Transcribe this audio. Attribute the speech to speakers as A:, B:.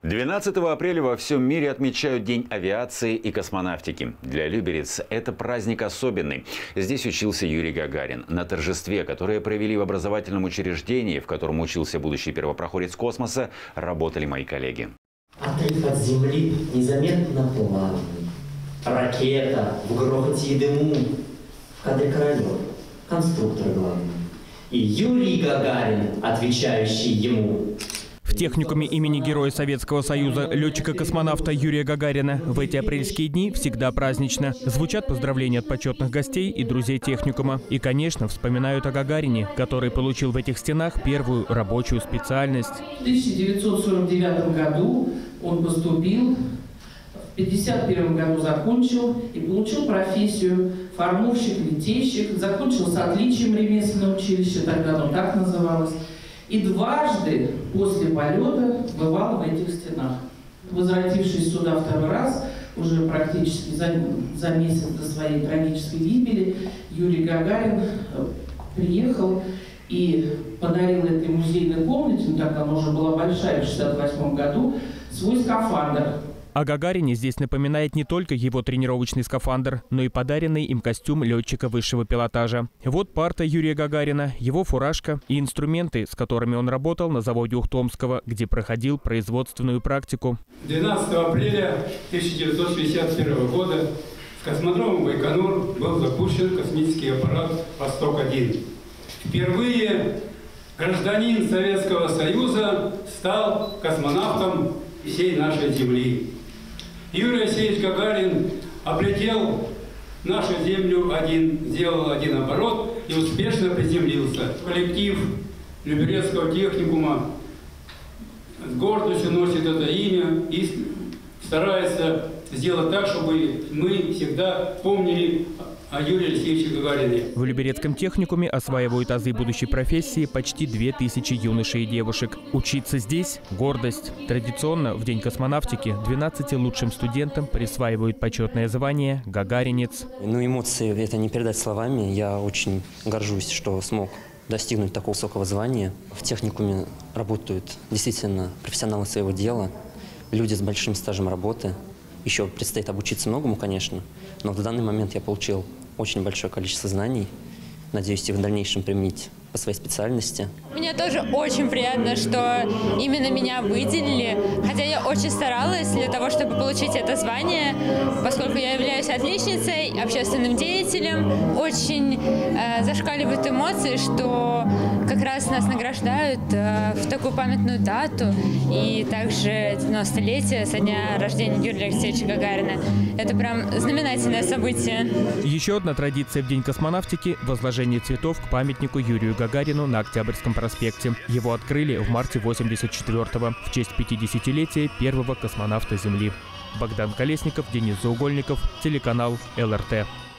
A: 12 апреля во всем мире отмечают День авиации и космонавтики. Для люберец это праздник особенный. Здесь учился Юрий Гагарин. На торжестве, которое провели в образовательном учреждении, в котором учился будущий первопроходец космоса, работали мои коллеги.
B: Отрыв от Земли незаметно плавный. Ракета в грохоте и дыму. В кадре Королёв, конструктор главный. И Юрий Гагарин, отвечающий ему.
C: В техникуме имени Героя Советского Союза летчика-космонавта Юрия Гагарина в эти апрельские дни всегда празднично. Звучат поздравления от почетных гостей и друзей техникума. И, конечно, вспоминают о Гагарине, который получил в этих стенах первую рабочую специальность.
D: В 1949 году он поступил, в 1951 году закончил и получил профессию формовщик-литейщик. Закончил с отличием ремесленное училище, тогда оно так называлось. И дважды после полета бывал в этих стенах. Возвратившись сюда второй раз, уже практически за месяц до своей трагической гибели, Юрий Гагарин приехал и подарил этой музейной комнате, ну тогда она уже была большая, в 1968 году, свой скафандр.
C: О Гагарине здесь напоминает не только его тренировочный скафандр, но и подаренный им костюм летчика высшего пилотажа. Вот парта Юрия Гагарина, его фуражка и инструменты, с которыми он работал на заводе Ухтомского, где проходил производственную практику.
E: 12 апреля 1961 года с космодрома Байконур был запущен космический аппарат «Восток-1». Впервые гражданин Советского Союза стал космонавтом всей нашей Земли. Юрий Алексеевич Гагарин облетел нашу Землю сделал один оборот и успешно приземлился. Коллектив Люберецкого техникума с гордостью носит это имя и старается сделать так, чтобы мы всегда помнили о Юрии Алексеевиче Гагарине.
C: В Люберецком техникуме осваивают азы будущей профессии почти 2000 юношей и девушек. Учиться здесь – гордость. Традиционно в День космонавтики 12 лучшим студентам присваивают почетное звание «Гагаринец».
F: Эмоции это не передать словами. Я очень горжусь, что смог достигнуть такого высокого звания. В техникуме работают действительно профессионалы своего дела, люди с большим стажем работы. Еще предстоит обучиться многому, конечно, но в данный момент я получил очень большое количество знаний. Надеюсь, их в дальнейшем применить по своей специальности.
G: Мне тоже очень приятно, что именно меня выделили, хотя я очень старалась для того, чтобы получить это звание, поскольку я являюсь отличницей, общественным деятелем. Очень зашкаливают эмоции, что как раз нас награждают в такую памятную дату, и также 90-летие со дня рождения Юрия Алексеевича Гагарина. Это прям знаменательное событие.
C: Еще одна традиция в День космонавтики – возложение цветов к памятнику Юрию Гагарину на Октябрьском проспекте. Его открыли в марте 1984-го в честь 50-летия первого космонавта Земли. Богдан Колесников, Денис Заугольников, телеканал ЛРТ.